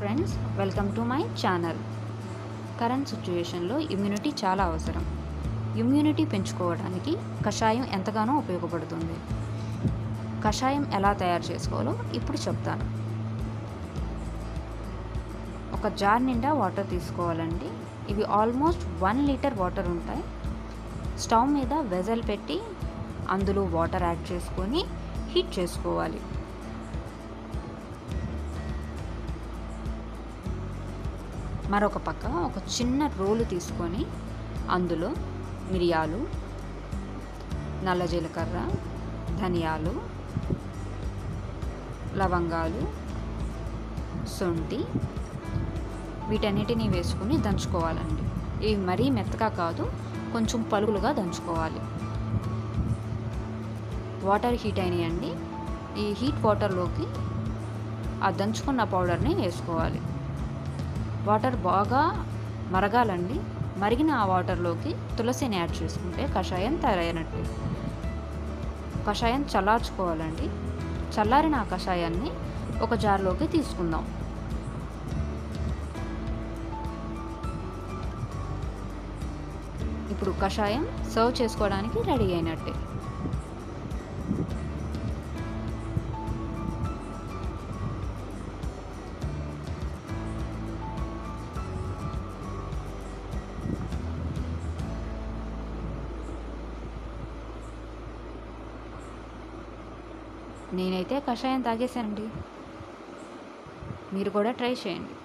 Friends, welcome to my channel. Current సిచ్యువేషన్లో immunity చాలా అవసరం. ఇమ్యూనిటీ పెంచుకోవడానికి కషాయం ఎంతగానో ఉపయోగపడుతుంది. కషాయం ఎలా తయారు చేసుకోవాలో ఇప్పుడు చెప్తాను. ఒక జార్ నిండా వాటర్ తీసుకోవాలండి. ఇవి ఆల్మోస్ట్ 1 లీటర్ వాటర్ ఉంటాయి. స్టవ్ మీద వెజల్ పెట్టి అందులో వాటర్ యాడ్ చేసుకొని హీట్ చేసుకోవాలి. మరొక పక్క ఒక చిన్న రోలు తీసుకొని అందులో మిరియాలు, నల్ల జీలకర్ర, ధనియాలు, లవంగాలు, శొంఠి వీటన్నిటిని వేసుకుని దంచుకోవాలండి. ఇవి మరీ మెత్తగా కాదు, కొంచెం పలుకులుగా దంచుకోవాలి. వాటర్ హీట్ అయినాయండి. ఈ హీట్ వాటర్లోకి ఆ దంచుకున్న పౌడర్ని వేసుకోవాలి. వాటర్ బాగా మరగాలండి. మరిగిన ఆ వాటర్లోకి తులసిని యాడ్ చేసుకుంటే కషాయం తయారైనట్టు. కషాయం చల్లార్చుకోవాలండి. చల్లారిన ఆ కషాయాన్ని ఒక జార్లోకి తీసుకుందాం. ఇప్పుడు కషాయం సర్వ్ చేసుకోవడానికి రెడీ అయినట్టే. నేనైతే కషాయం తాగేశానండి. మీరు కూడా ట్రై చేయండి.